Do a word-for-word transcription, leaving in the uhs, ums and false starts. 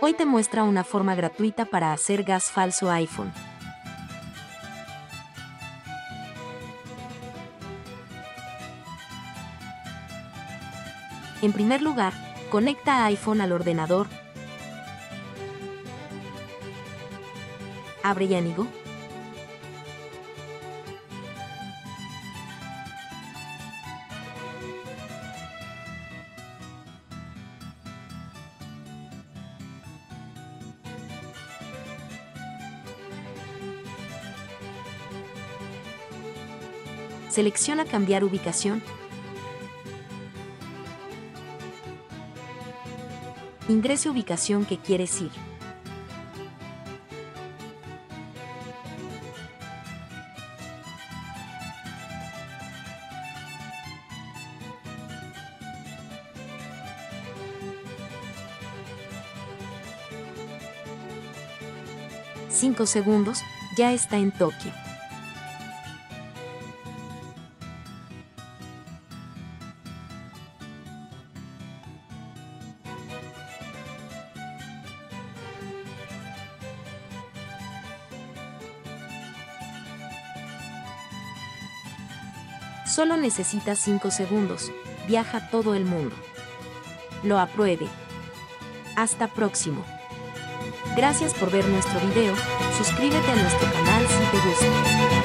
Hoy te muestra una forma gratuita para hacer gas falso iPhone. En primer lugar, conecta iPhone al ordenador. Abre Yanigo. Selecciona cambiar ubicación. Ingrese ubicación que quieres ir. cinco segundos, ya está en Tokio. Solo necesitas cinco segundos, viaja a todo el mundo. Lo apruebe. Hasta próximo. Gracias por ver nuestro video, suscríbete a nuestro canal si te gusta.